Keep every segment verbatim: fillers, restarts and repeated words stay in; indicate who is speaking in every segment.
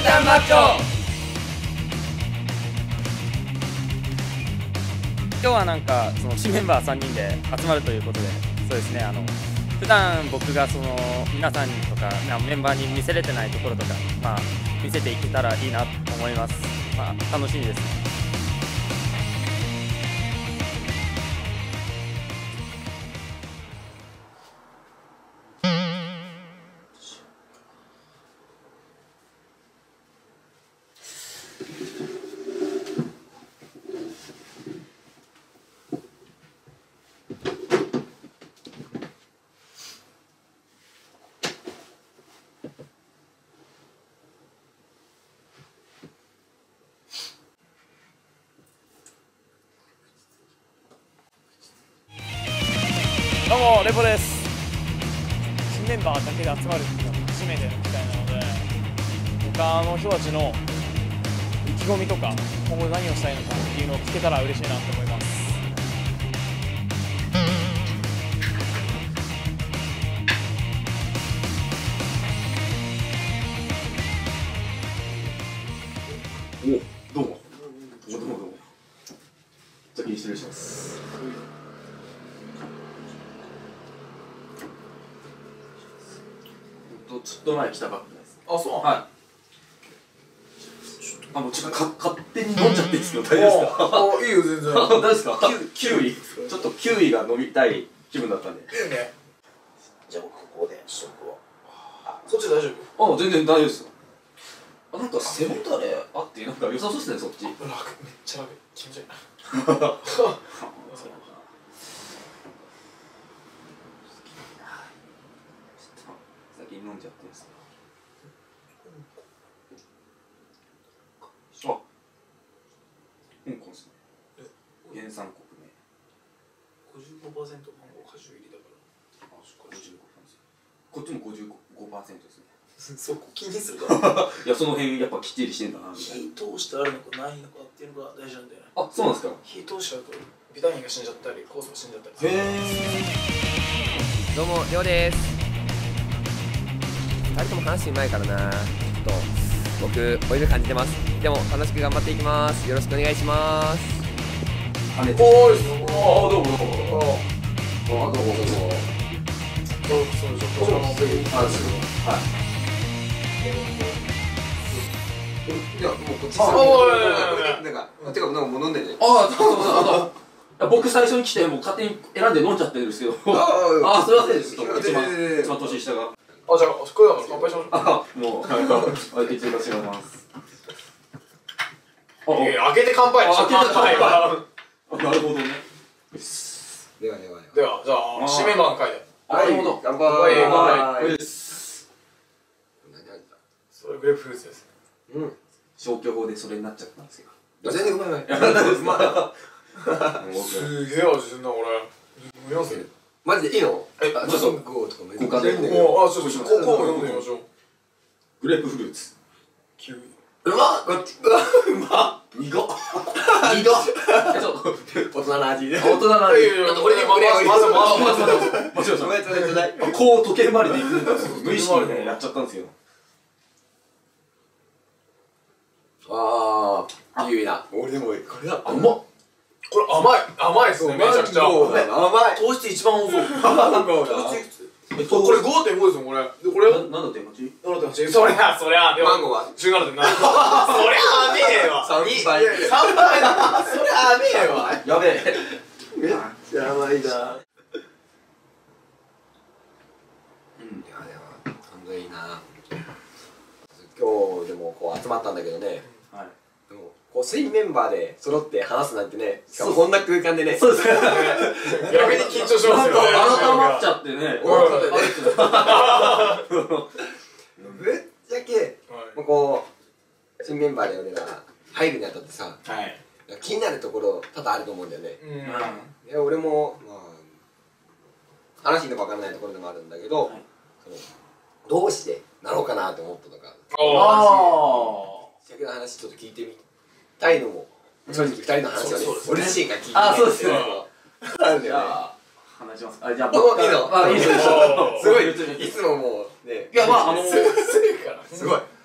Speaker 1: ちゃんマッチョ。
Speaker 2: 今日はなんかその新メンバーさんにんで集まるということで、そうですね、あの普段僕がその皆さんとかメンバーに見せれてないところとか、まあ、見せていけたらいいなと思います。まあ、楽しみですね。
Speaker 3: どうもレポです。新メンバーだけで集まるっていうのは初めての機会なので、他の人たちの意気込みとか今後何をしたいのかっていうのを聞けたら嬉しいなと思います。
Speaker 1: お、どうも。どうもどうも。先に失礼します。ちょっと前来たばっかです。あ、そう。はい。あ、もうちょっとか勝手に飲んじゃっていいですけど大丈夫ですか？
Speaker 4: あ、いいよ全然。
Speaker 1: 大丈夫ですか？キウイ、ちょっとキウイが飲みたい気分だったんで。
Speaker 4: いいね。じゃあ僕ここで試食を。あ、そっち大丈夫？
Speaker 1: あ、全然大丈夫ですよ。あ、なんか背もたれあってなんか良さそうですね、そっち。
Speaker 4: 楽、めっちゃ楽。気持ちいい。
Speaker 1: 先に飲んじゃっていいですか？あ、香港ですね。原産国ね。
Speaker 4: ごじゅうごパーセントマンゴー果汁入りだから。
Speaker 1: あ、ごじゅうごパーセント。こっちもごじゅうごパーセントですね。
Speaker 4: そこ気にするから。
Speaker 1: いや、その辺やっぱきっちりしてんだなみたいな。
Speaker 4: 火通してあるのかないのかっていうのが大事なんだよね。
Speaker 1: あ、そうなんですか。
Speaker 4: 火通しちゃうとビタミンが死んじゃったり酵素が死んじゃったりする。
Speaker 1: へえ。
Speaker 5: どうも、りょうです。ふたりとも話うまいからな。ちょっと僕、追い目感じてます。でも楽しく頑張っていきます。よろしくお願いします。
Speaker 1: あれ。
Speaker 4: おーい。
Speaker 1: ああ、どうもどうも。
Speaker 4: ああ、どうもどうも。そうそうそう。こちらのお席。
Speaker 1: あ、すぐ。はい。
Speaker 5: いや、もうこっち
Speaker 4: あ、おいおいおいおい。
Speaker 5: なんか、てか、なんかもう飲んでんじゃん。
Speaker 1: ああ、そうそうそうそう。僕最初に来てもう勝手に選んで飲んじゃってるんですけど。ああ、すいません。ちょっと一番一番年下が。
Speaker 4: あ、じゃあ、これだから乾杯しましょう。
Speaker 1: あ、もう、はい、はい、一応します。
Speaker 4: いや、開けて乾杯でしょ。
Speaker 1: 開けて乾杯。なるほどね。
Speaker 5: ではでは
Speaker 4: では、じゃあ、締め番会で。
Speaker 1: なるほど。
Speaker 5: 乾
Speaker 4: はい
Speaker 5: 杯。
Speaker 4: はい
Speaker 1: はい。
Speaker 4: それグレープフルーツです。
Speaker 5: うん。
Speaker 1: 消去法でそれになっちゃったんですよ。
Speaker 5: 全然うまい。うまい。
Speaker 4: すげえ味するな、これ。飲みますね。
Speaker 5: マジでいいの？
Speaker 4: え、
Speaker 5: ちょっとゴーとかもいい。
Speaker 1: ご家庭で
Speaker 4: もう、あ、ちょっと、ここも飲んでみましょう。
Speaker 1: グレープフルーツ。
Speaker 4: キウイ。
Speaker 5: うまっ。こっち。うわ、うまっ。
Speaker 1: 苦っ。苦っ。え、ちょっと
Speaker 5: 大人の味で。
Speaker 1: 大人なのに。
Speaker 5: 俺にこれ
Speaker 4: まずまずまずまず。
Speaker 1: もちろん
Speaker 5: ごめん、ちょうだいちょうだい。
Speaker 1: こう時計回りでいくんだ。無意識でやっちゃったんですよ。
Speaker 5: ああ、キウイだ。俺でもこれだ。
Speaker 1: あ、うまっ。
Speaker 4: これ甘い。甘いですね、めちゃくちゃ。
Speaker 5: 甘い。
Speaker 4: 糖質一番多そう。
Speaker 5: そうだ。
Speaker 4: え、これ ごてんご ですよ、これ。で、これ
Speaker 1: なんだってはち？
Speaker 4: ななてんはち。そりゃ、そりゃ、
Speaker 5: マンゴーは
Speaker 4: じゅうななてんなな。そりゃ甘えわ。
Speaker 5: 三倍。
Speaker 4: さんばいだ。そりゃ甘えわ。
Speaker 1: やべえ。
Speaker 5: めっちゃ甘いな。
Speaker 1: うん。
Speaker 5: いや、でも、ほんといいな。今日でもこう集まったんだけどね。
Speaker 1: はい。
Speaker 5: でもこう新メンバーで揃って話すなんてね。しかもこんな空間でね。
Speaker 1: そうですね。
Speaker 4: 逆に緊張しますよね。
Speaker 1: 改まっちゃってね。
Speaker 5: おいぶっちゃけ、もうこう新メンバーで俺ら入るにあたってさ、
Speaker 4: はい。
Speaker 5: 気になるところ多々あると思うんだよね。
Speaker 4: うん。
Speaker 5: いや俺もまあ話の分からないところでもあるんだけど、
Speaker 1: はい、
Speaker 5: そのどうしてなろうかなと思ったとか、
Speaker 1: ああ。
Speaker 5: 先の話ちょっと聞いてみたいのも正直ふたりの話はね、俺自身が聞いてみ
Speaker 1: あ、そうですね。
Speaker 5: あるんだよね。
Speaker 1: 話します。あ、じゃあ
Speaker 5: 僕いいの？
Speaker 1: あ、いいです。
Speaker 5: すごいいつももうね。
Speaker 1: いや、まああの
Speaker 5: すごい。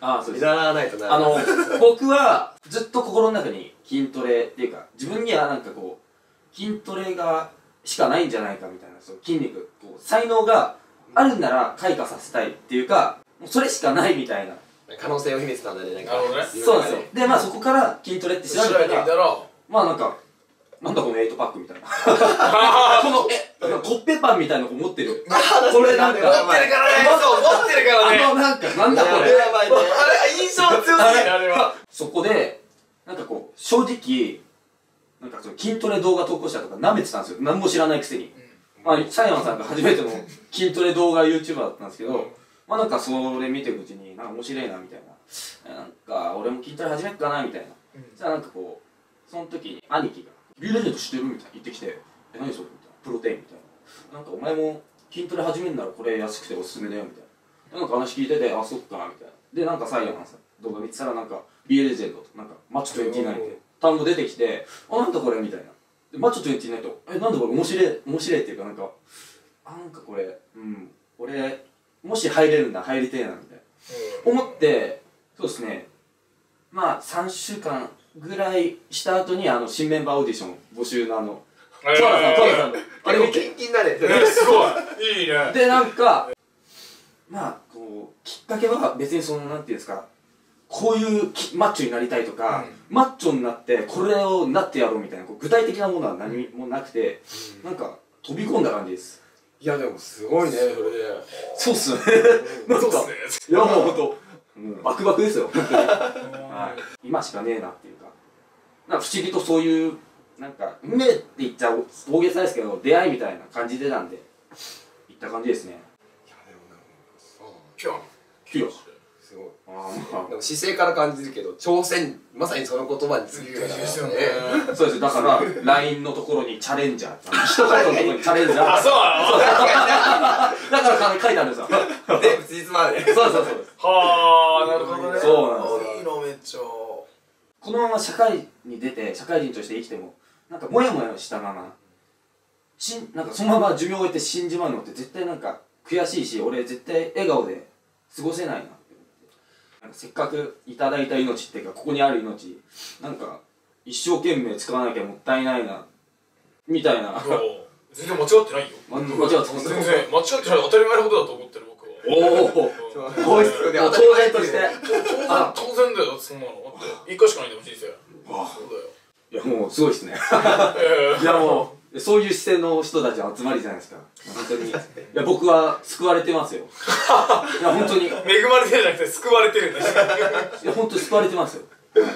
Speaker 1: ああそうです
Speaker 5: 見習わないとな。
Speaker 1: あの僕はずっと心の中に筋トレっていうか自分にはなんかこう筋トレがしかないんじゃないかみたいなそう筋肉こう才能があるんなら開花させたいっていうかもうそれしかないみたいな
Speaker 5: 可能性を秘めてたんだね、なんか。
Speaker 4: なるほどね。
Speaker 1: そうなんですよでまあそこから筋トレって調べ
Speaker 4: 調べてみ
Speaker 1: たら
Speaker 4: たら、
Speaker 1: まあなんかなんだこのエイトパックみたいなこのえコッペパンみたいなの持ってるこれなんか
Speaker 4: 持ってるからね、そう持ってるからね。
Speaker 1: あのなんかなんだこれ
Speaker 5: やばいね。
Speaker 4: あれ印象強すぎるあれは。
Speaker 1: そこでなんかこう正直なんかその筋トレ動画投稿者とか舐めてたんですよ何も知らないくせに、まあ佐山さんが初めての筋トレ動画 YouTuber だったんですけど、まあなんかそれ見てるうちになんか面白いなみたいななんか俺も筋トレ始めっかなみたいな、じゃあなんかこうその時に兄貴が「ビューレジェンド知ってる?」みたいな言ってきて「え何それ?」みたいな「プロテイン」みたいな「なんかお前も筋トレ始めるならこれ安くておすすめだよ」みたいななんか話聞いてて「あそっか」みたいなでなんか佐山さん動画見てたらなんかビューレジェンドとなんかマッチにじゅうきゅうって単語出てきて「あなんだこれ」みたいなでマッチにじゅうきゅうと「えなんだこれ面白い面白い」っていうかなんかあなんかこれうん俺もし入れるんだ入りてえなみたいな思ってそうですねまあさんしゅうかんぐらいした後にあの新メンバーオーディション募集のあの十和田さん十和田さんのあれ見て
Speaker 5: キンキンだね。
Speaker 4: えすごいいいね。
Speaker 1: でなんかまあこうきっかけは別にそのなんていうんですかこういうきマッチョになりたいとか、うん、マッチョになってこれをなってやろうみたいなこう具体的なものは何もなくて、うん、なんか飛び込んだ感じです。
Speaker 5: いやでもすごいね、それで。
Speaker 1: そうっすね。なんかいやもうほんともうバクバクですよ本当に、はい、今しかねえなっていうかなんか不思議とそういうなんか運命って言っちゃ大げさですけど出会いみたいな感じでなんでいった感じですね。
Speaker 5: いやでもなんか
Speaker 4: ピュア
Speaker 1: ピュア
Speaker 5: すごい。
Speaker 1: あ
Speaker 5: でも姿勢から感じるけど挑戦まさにその言葉についてるからね。
Speaker 1: そうですだから ライン のところにチャレンジャー一言のところにチャレンジャー
Speaker 4: あそうなの
Speaker 1: だから書いてあるんですよ
Speaker 5: 全部つじつまで。
Speaker 1: そうそうそうです
Speaker 4: はあなるほどね。
Speaker 1: そうなんですよ。
Speaker 4: いいのめっちゃ。
Speaker 1: このまま社会に出て社会人として生きてもなんかモヤモヤしたまましんなんかそのまま寿命を終えて死んじまうのって絶対なんか悔しいし俺絶対笑顔で過ごせないなって思ってなんかせっかくいただいた命っていうかここにある命なんか一生懸命使わなきゃもったいないなみたいな
Speaker 4: 全然間違ってないよ。
Speaker 1: 間違ってます
Speaker 4: 全然間違ってない当たり前のことだと思ってる僕は。
Speaker 1: おお
Speaker 5: こいつで
Speaker 1: 当然として
Speaker 4: 当然当然だよそんなの。だって一回しかないんだもん人生。そうだよ。
Speaker 1: いやもうすごいっすねいやもうそういう視線の人たちの集まりじゃないですか本当にいや僕は救われてますよいや本当にい
Speaker 4: 恵まれてるじゃなくて救われてるんだし。
Speaker 1: や本当に救われてますよ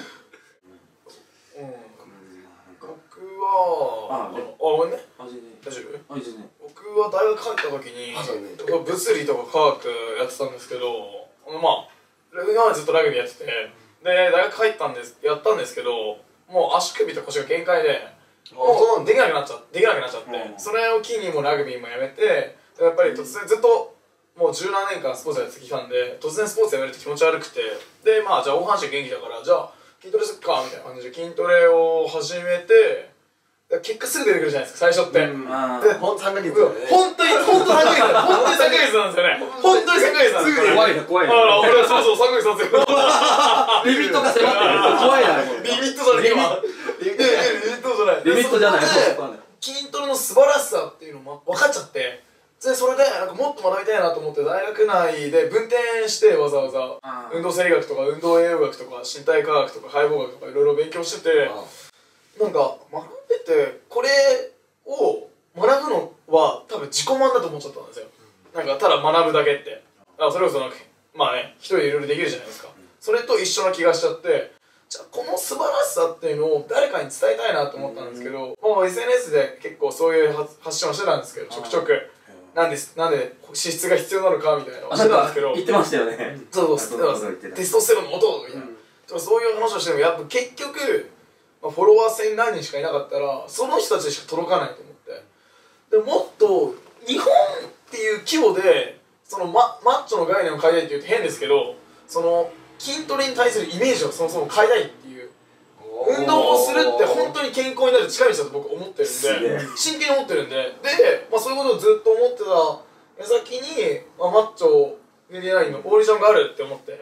Speaker 4: 僕はあごめんね
Speaker 1: あ全然
Speaker 4: 大丈夫？
Speaker 1: あ全然
Speaker 4: 僕は大学入った時に物理とか科学やってたんですけどまあ今までずっとラグビーやっててで大学入ったんですやったんですけどもう足首と腰が限界でもうできなくなっちゃってできなくなっちゃってそれを機にもうラグビーもやめてやっぱり突然ずっともう十何年間スポーツやってきたんで突然スポーツやめると気持ち悪くてでまあじゃあ大半身元気だからじゃあ筋トレすっかみたいな感じで筋トレを始めて結果すぐ出てくるじゃないですか最初ってで
Speaker 5: ほんとさんかげつだよね。
Speaker 4: 本当に本当にさんかげつ本当にさんかげつなんですよね本当にさんかげつなんですよ
Speaker 1: 怖いな怖いな
Speaker 4: あら俺はそうそうさんかげつなんですよ
Speaker 1: リミットが迫ってる怖いな
Speaker 4: リミットじゃない今リミットじゃない
Speaker 1: リミットじゃない
Speaker 4: 筋トレの素晴らしさっていうのも分かっちゃってでそれでなんかもっと学びたいなと思って大学内で分転してわざわざ運動生理学とか運動栄養学とか身体科学とか解剖学とかいろいろ勉強しててなんか学んでてこれを学ぶのは多分自己満だと思っちゃったんですよなんかただ学ぶだけってあそれこそなんかまあね一人でいろいろできるじゃないですかそれと一緒な気がしちゃってじゃあこの素晴らしさっていうのを誰かに伝えたいなと思ったんですけどまあ エスエヌエス で結構そういう発信をしてたんですけどちょくちょくなんでなんで脂質が必要なのかみたいなのをしてたんですけど
Speaker 1: 言ってましたよね
Speaker 4: そうそうテストステロンの元みたいなそういう話をしてもやっぱ結局フォロワーせん何人しかいなかったらその人たちしか届かないと思ってでもっと日本っていう規模でその マ, マッチョの概念を変えたいって言うと変ですけどその筋トレに対するイメージをそもそも変えたいっていう運動をするって本当に健康になる近道だと僕思ってるんで真剣に思ってるんでで、まあ、そういうことをずっと思ってた矢先に、まあ、マッチョメディアナインのオーディションがあるって思ってう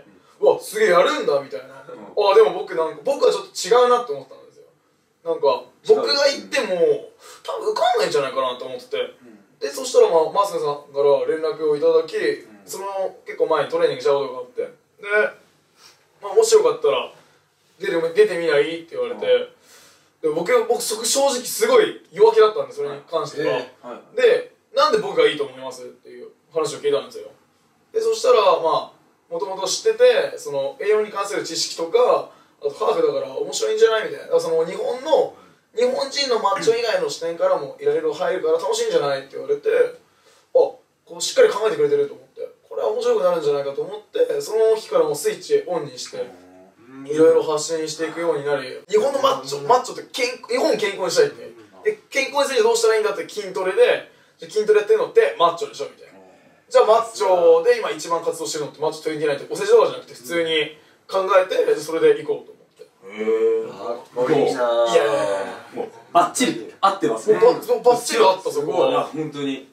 Speaker 4: うわすげえやるんだみたいな、うん、あでも僕なんか僕はちょっと違うなって思ったんですよ。なんか僕が行っても多分受かんないんじゃないかなと思ってて、うん、でそしたらまあマスクさんから連絡をいただき、うん、その結構前にトレーニングしたことがあって、で、まあ、もしよかったら出て出てみないって言われて、うん、で僕僕正直すごい弱気だったんで、それに関しては、えーはい、でなんで僕がいいと思いますっていう話を聞いたんですよ。でそしたらまあもともと知ってて、その栄養に関する知識とか、あとハーフだから面白いんじゃないみたいな、だからその日本の日本人のマッチョ以外の視点からもいろいろ入るから楽しいんじゃないって言われて、あこうしっかり考えてくれてると思って、これは面白くなるんじゃないかと思って、その日からもうスイッチオンにしていろいろ発信していくようになり、日本のマッチョマッチョって健日本健康にしたいって、で健康にするにはどうしたらいいんだって筋トレで、筋トレやってるのってマッチョでしょみたいな。じゃあマッチョで今一番活動してるのってマッチョにじゅうきゅうってお世辞とかじゃなくて普通に考えて、それで行こうと思って。へえ。あっこいいな。いやいやいや、
Speaker 1: もうバッチリ合ってますね。
Speaker 4: バッチリ合ったそこは。
Speaker 1: 本当に。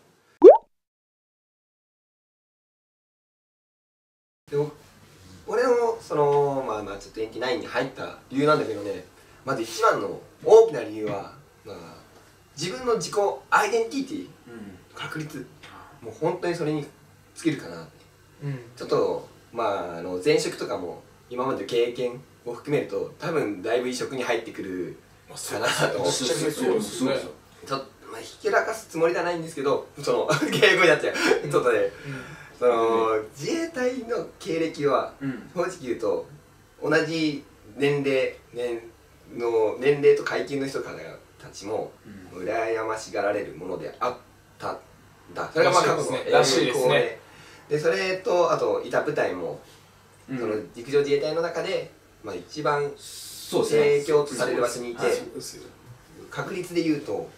Speaker 6: でも俺のそのまあまあちょっと延期ナインに入った理由なんだけどね、まず一番の大きな理由はまあ自分の自己アイデンティティ、確立。もう本当にそれに尽きるかなって、うん、ちょっとまああの前職とかも今までの経験を含めると多分だいぶいい職に入ってくるかなと思って、ちょっとまあひけらかすつもりではないんですけど、その敬語になっちゃうちょっとね、うん、その自衛隊の経歴は、うん、正直言うと同じ年齢年の年齢と階級の人からたちも、うん、羨ましがられるものであっただ。それがまあ過去の
Speaker 4: らしいですね。
Speaker 6: でそれとあといた部隊も、うん、その陸上自衛隊の中で、まあ、一番提供とされる場所にいて、確率で言うと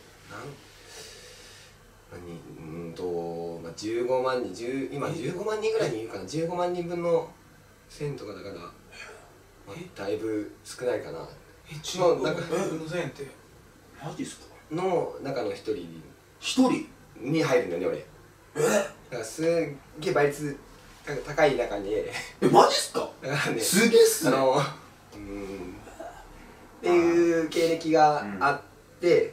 Speaker 6: 何うんと、まあ、じゅうごまんにん今じゅうごまんにんぐらいにいるかな、じゅうごまんにんぶんの線とかだから、まあ、だいぶ少ないかな。
Speaker 4: えじゅうごまんにんの線ってマジですか？
Speaker 6: の中の一人
Speaker 4: 一人
Speaker 6: に入るんだよね俺。えだからすっげえ倍率高い中に。
Speaker 4: えマジっすか？
Speaker 6: だからね
Speaker 4: すげえっすね。
Speaker 6: あのうんっていう経歴があって、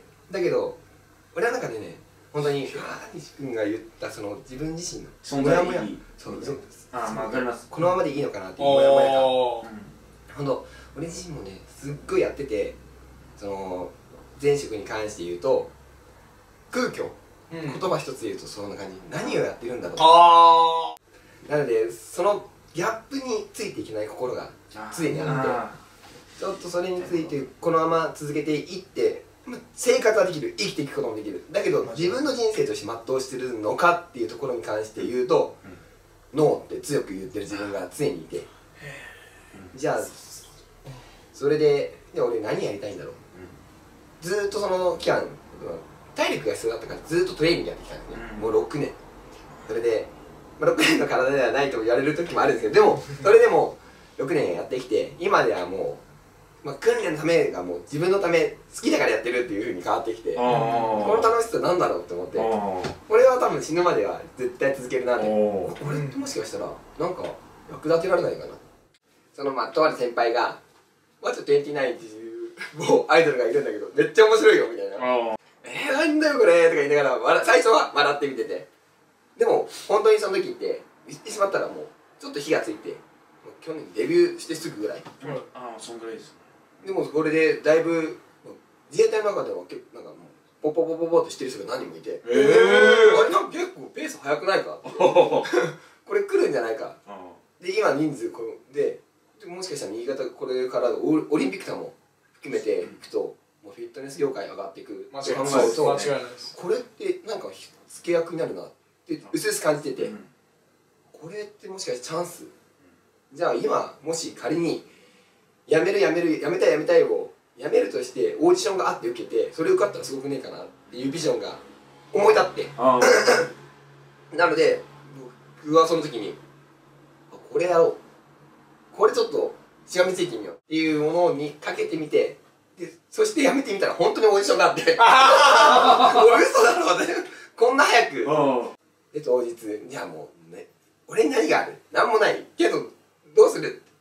Speaker 6: うん、だけど俺の中でね本当に西君が言ったその自分自身の
Speaker 1: 存在意義、
Speaker 6: そうそう
Speaker 1: あまあ分かります。
Speaker 6: このままでいいのかなっていうモヤモヤが、本当俺自身もねすっごいやってて、その前職に関して言うと空虚、うん、言葉一つで言うとそんな感じ、何をやってるんだろうあなのでそのギャップについていけない心が常にあって、ちょっとそれについてこのまま続けていって生活はできる、生きていくこともできる、だけど自分の人生として全うしてるのかっていうところに関して言うと、うん、ノーって強く言ってる自分が常にいて、じゃあそれでで俺何やりたいんだろう、うん、ずーっとその期間体力が必要だったからずっとトレーニングやってきたんですね、うん、もうろくねん。それで、まあ、ろくねんの体ではないと言われる時もあるんですけど、でもそれでもろくねんやってきて今ではもう、まあ、訓練のためがもう自分のため好きだからやってるっていう風に変わってきて、この楽しさなんだろうって思って、これは多分死ぬまでは絶対続けるなって、これってもしかしたらなんか役立てられないかな。そのまあとある先輩が「マッチョにじゅうきゅうっていうもうアイドルがいるんだけどめっちゃ面白いよ」みたいな「えー、なんだよこれ」とか言いながら笑最初は笑ってみてて、でも本当にその時って言ってしまったらもうちょっと火がついて、去年デビューしてすぐぐらい、うん、
Speaker 1: ああそんぐらいです。
Speaker 6: でもこれでだいぶ自衛隊の中では結構なんかもうポポポポポってしてる人が何人もいて、えー、あれなんか結構ペース速くないかこれ来るんじゃないかで、今人数このでもしかしたら新潟これからオリンピックとかも含めていくと、もうフィットネス業界上がっていくって考えると、これってなんか火付け役になるなってうすうす感じてて、うん、これってもしかしてチャンス、じゃあ今もし仮にやめるやめるやめたいやめたいをやめるとしてオーディションがあって受けてそれ受かったらすごくねえかなっていうビジョンが思い立ってなので僕はその時にこれやろう、これちょっとしがみついてみようっていうものにかけてみて、でそしてやめてみたら本当にオーディションがあって嘘だろうねこんな早くで当日じゃあもうね俺に何がある、何もないけどどうする、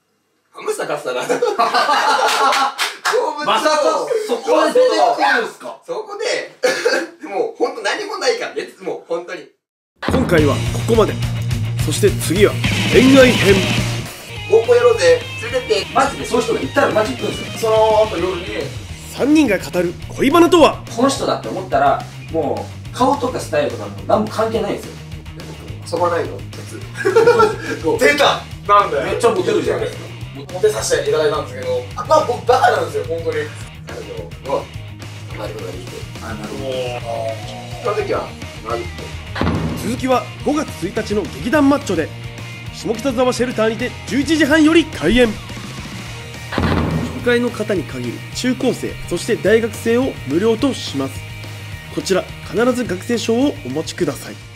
Speaker 6: したかったな。動物
Speaker 1: まさかそこで出てくるんですか。
Speaker 6: そこでもうほんと何もないからね、もう本当に。
Speaker 7: 今回はここまで。そして次は恋愛編。
Speaker 6: 合コンやろうぜ、連れてって。
Speaker 1: マジでそういう人がいたらマジ行くんですよ。
Speaker 4: その後夜に
Speaker 7: さんにんが語る恋バナとは。
Speaker 1: この人だって思ったらもう顔とかスタイルとかも何も関係ないんですよ。
Speaker 6: 遊ばないのケツ。
Speaker 4: 出たなんで
Speaker 1: めっちゃモテるじゃないですか。
Speaker 4: モテさせていただいたんですけど、あまあ僕バカなんですよ本当に。
Speaker 6: 彼女をなることができて、
Speaker 1: あ、なるほ
Speaker 6: その時はなんて
Speaker 7: 続きはごがつついたちの劇団マッチョで下北沢シェルターにてじゅういちじはんより開演。初回の方に限る中高生そして大学生を無料とします。こちら必ず学生証をお持ちください。